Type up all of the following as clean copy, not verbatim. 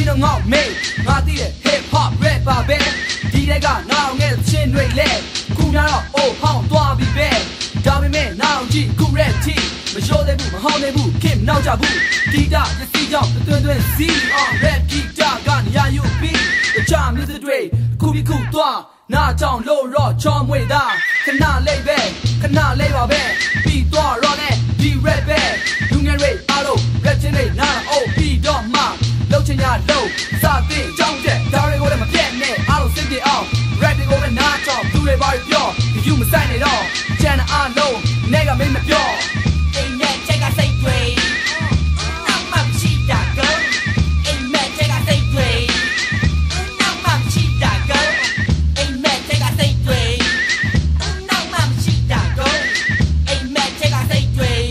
don't know me I did it hip hop rap baby Dilega now get chin rate leg Kuna oh how do be bad Dummy man now G good red tea mà show they boot mà hao they boot Kim now ja boot Guitar you see y'all the twin C on rap guitar gun yeah you be the charm music way cool be cool toa na chong low raw chom way da khana lay back khana lay ba back be toa raw ne be red back you get rate alo rap chin rate na oh be dot ma lâu trên nhà lâu sa tin trong trẻ tao đây có để mà pian nè alo sing it out rap they go and na chom tu le ba yo you mà sai này đó chana alo 내가 맨날 뼈 Amen 제가 say play 낭만 치다고 Amen 제가 say play 낭만 치다고 Amen 제가 say play 낭만 치다고 Amen 제가 say play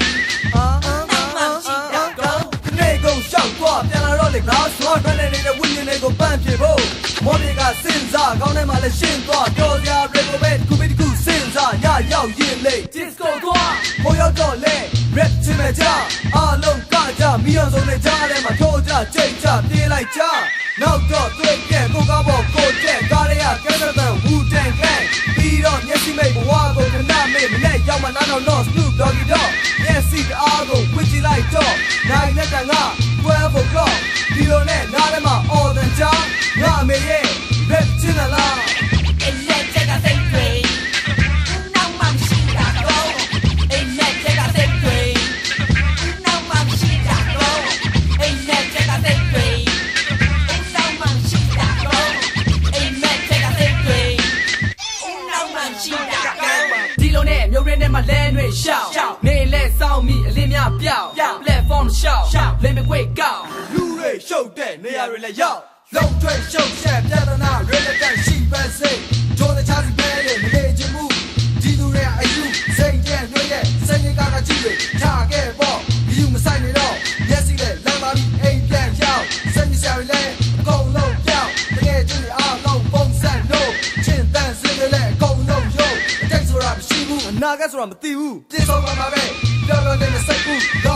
낭만 치다고 내고 샤워ပြန်လာတော့လေglass sword နဲ့နေတဲ့ဝိညာဉ်တွေကိုပန့်ပြဖို့မော်ဒီကစဉ်းစားကောင်းထဲမှာလည်းရှင်းသွားပြောစရာတွေကိုပဲခုပြီးတခုစဉ်းစားညရောက်ရင်လေ disco သွားဟိုရောက်တော့လေ rap ချင်မဲ့ကြအားလုံးကကြမီးအောင်စုံနဲ့ကြားထဲမှာထိုးကြကြိတ်ကြပြေးလိုက်ကြနောက်တော့တွေ့ပြန်ကိုကားပေါ်ကိုတဲ့ကားတွေကကဲတဲ့ Wu-Tang Clan ပြီးတော့မျက်စိမိတ်ဘဝကိုခဏမေ့မနဲ့ရောက်မှနားတော့ Snoop Doggy Dogg မျက်စိတအားကိုဝှစ်ကြည့်လိုက်တော့နိုင်နဲ့တန်က12 o'clock ဒီလိုနဲ့နားထဲမှာ all the time ငါမေရဲ့ rap ချင်လား Amen ချက်ကစိတ်တွေနောက်မှမရှိတာတော့ Amen ချက်ကစိတ်တွေနောက်မှမရှိတာတော့ Amen ချက်ကစိတ်တွေနောက်မှမရှိတာတော့ Amen ချက်ကစိတ်တွေနောက်မှမရှိတာတော့ဒီလိုနဲ့မျိုးရင်းထဲမှာလဲတွေရှောက်နေလဲစောင်းမိအလင်းများပြောက် platform ရှောက်လိမ့်မကွေကောက်လူတွေရှုပ်တဲ့နေရာတွေလည်းရောက်လုံးကျွဲရှုပ်ရှက်ပြဿနာရဲလက်ကန်ရှိပါစေဂျိုးတဲ့ချာစီပဲလေမနေချင်ဘူးဒီသူတွေအယူစိတ်ကျဲနှွေးတဲ့စိတ်ကကြည့်တွေထားခဲ့ပေါ့ဒီယူမဆိုင်နေတော့မျက်စိနဲ့လမ်းပါပြီးအိမ်ပြန်ရောက်စိတ်မရှာရလဲအကုန်လုံးပြောင်းတကယ်ကြည့်အားလုံးပုံစံလို့ချင်းတန်စင်းလည်းအကုန်လုံးရုပ်အတိတ်ဆိုတာမရှိဘူးအနာဂတ်ဆိုတာမသိဘူးပြေဆုံးပါမှာပဲပြောနေစိတ်ကူ